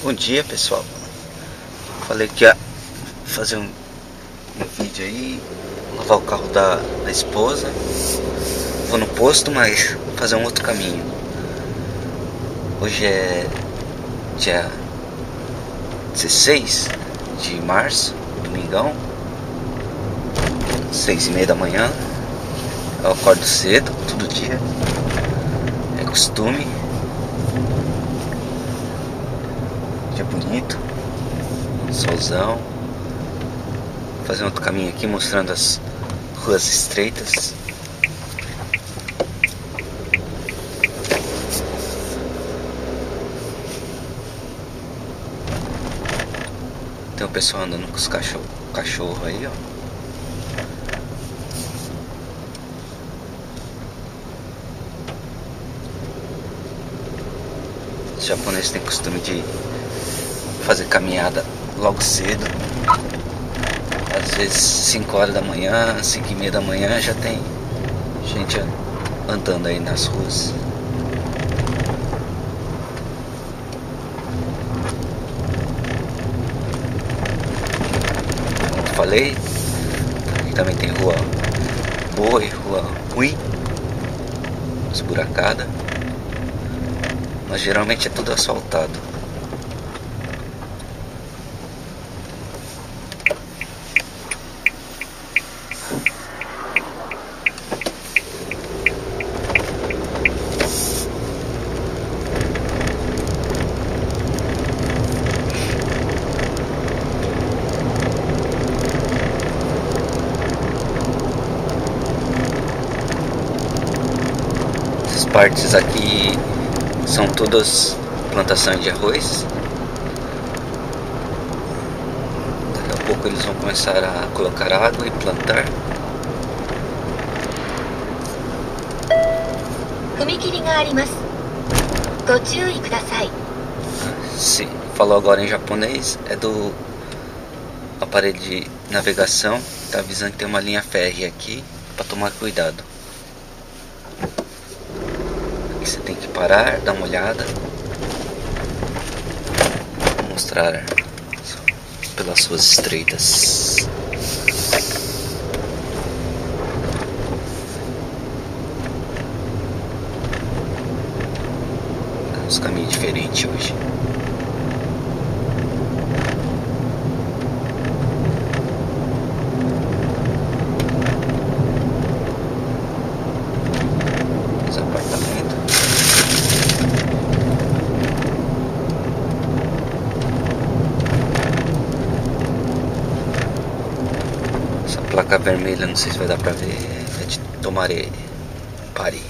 Bom dia, pessoal. Falei que ia fazer um vídeo aí, lavar o carro da esposa. Vou no posto, mas fazer um outro caminho. Hoje é dia 16 de março, domingão, 6:30 da manhã. Eu acordo cedo, todo dia. É costume. Dia bonito, solzão. Vou fazer um outro caminho aqui mostrando as ruas estreitas. Tem o pessoal andando com os cachorro aí, ó. Os japoneses têm costume de fazer caminhada logo cedo. Às vezes 5 horas da manhã, 5:30 da manhã já tem gente andando aí nas ruas. Como eu falei, aqui também tem rua boa e rua ruim, esburacada, mas geralmente é tudo asfaltado. Essas partes aqui são todas plantações de arroz. Daqui a pouco eles vão começar a colocar água e plantar. Se falou agora em japonês, é do aparelho de navegação. Tá avisando que tem uma linha férrea aqui para tomar cuidado. Aqui você tem que parar, dar uma olhada. Vou mostrar pelas ruas estreitas. Uns caminhos diferentes hoje. Os apartamentos. Essa placa vermelha, não sei se vai dar pra ver, é de Tomaré, Paris.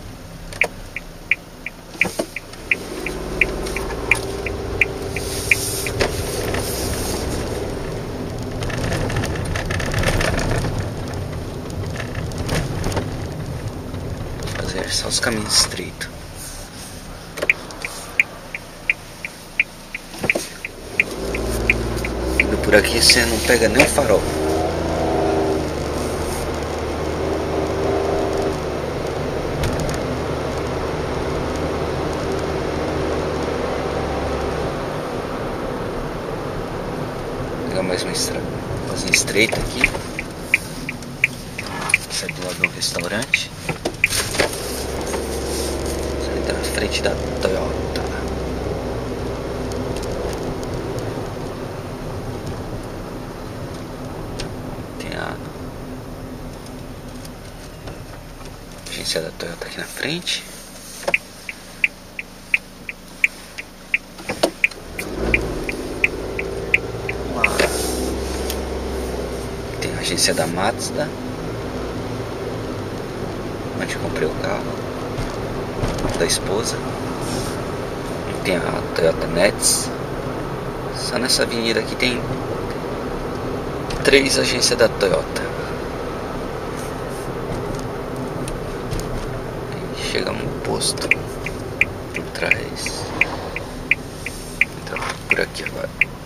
Só os caminhos estreitos. Indo por aqui você não pega nem o farol. Vou pegar mais uma estrada estreita aqui. Sai do lado do restaurante. Na frente da Toyota. Tem a agência da Toyota aqui na frente. Tem a agência da Mazda, onde eu comprei o carro da esposa. E tem a Toyota Nets. Só nessa avenida aqui tem 3 agências da Toyota. Aí chegamos no posto por trás. Então por aqui agora.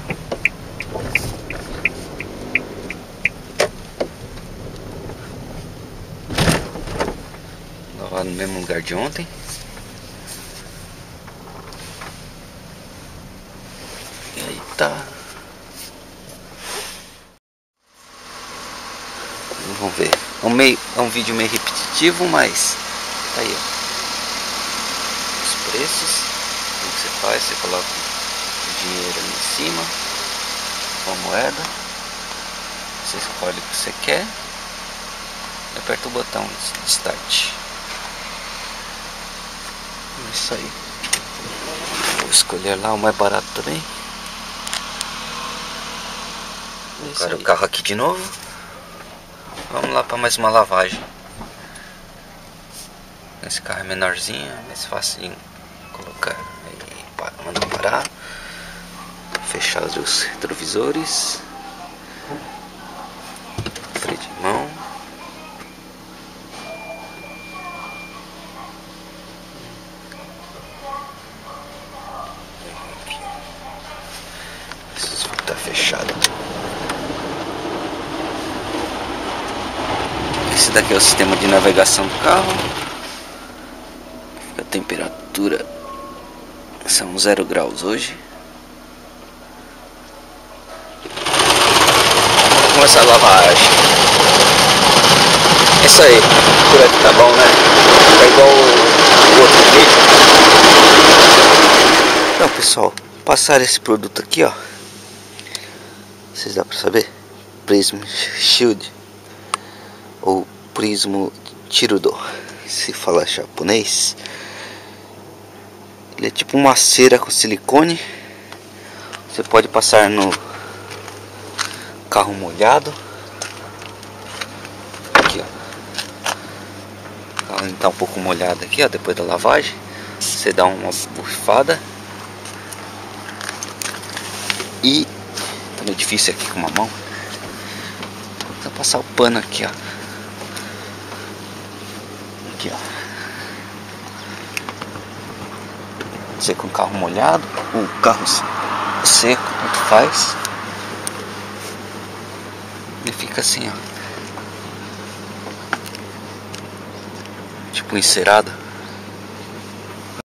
Lá no mesmo lugar de ontem. é um vídeo meio repetitivo, mas tá aí, ó. Os preços, o que você faz, você coloca o dinheiro ali em cima, uma moeda, você escolhe o que você quer e aperta o botão de start. É isso aí. Vou escolher lá o mais barato também. Agora o carro aqui de novo. Vamos lá para mais uma lavagem. Esse carro é menorzinho, mais fácil de colocar. Aí, manda parar. Fechar os retrovisores. Freio de mão. Esse tá fechado. Esse daqui é o sistema de navegação do carro. A temperatura são 0 graus hoje. Vamos começar a lavagem. É isso aí. Por aqui tá bom, né? Tá igual o outro vídeo. Então, pessoal, passar esse produto aqui, ó. Vocês dá pra saber? Prism Shield ou Prismo Tirudo, se falar japonês. Ele é tipo uma cera com silicone. Você pode passar no carro molhado. Aqui, ó. O carro tá um pouco molhado aqui, ó. Depois da lavagem, você dá uma bufada. E tá meio difícil aqui com uma mão. Vou passar o pano aqui, ó. Aqui, ó. Você com o carro molhado, o carro seco, tanto faz. Ele fica assim, ó. Tipo encerado.